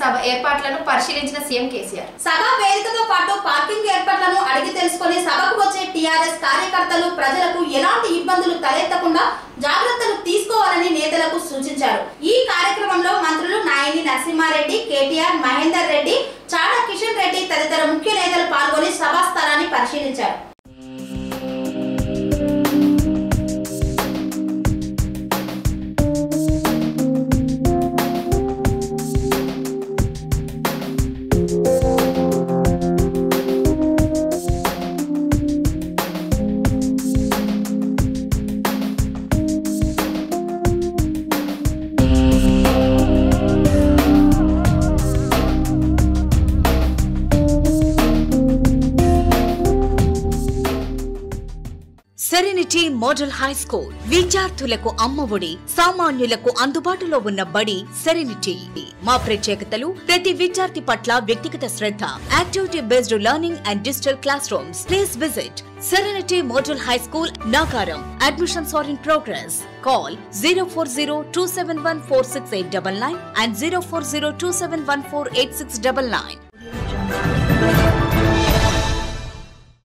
సభ ఏర్పాట్లను పరిశీలించిన సీఎం కేసీఆర్ సభ వేదికతో పాటు పార్కింగ్ ఏర్పాట్లను అడిగి తెలుసుకుని సభకు వచ్చే టీఆర్ఎస్ కార్యకర్తలు ప్రజలకు ఎలాంటి ఇబ్బందులు తలెత్తకుండా జాగ్రత్తలు తీసుకోవాలని నేతలకు సూచించారు। ఈ కార్యక్రమంలో మంత్రులు నాయని నరసింహారెడ్డి, కేటీఆర్, మహేందర్ రెడ్డి, చాడా కిషన్ రెడ్డి తదితర ముఖ్య నేతలు పాల్గొని సభా స్థలాన్ని పరిశీలించారు। సెరెనిటీ మోడల్ హై స్కూల్ విద్యార్థులకు అమ్మఒడి, సామాన్యులకు అందుబాటులో ఉన్న బడి సెరెనిటీ। మా ప్రత్యేకతలు ప్రతి విద్యార్థి పట్ల వ్యక్తిగత శ్రద్ధ, activity based learning and digital classrooms. Please visit Serenity Model High School, Nagaram. Admissions are in progress. Call 040-271-46899 and 040-271-48699.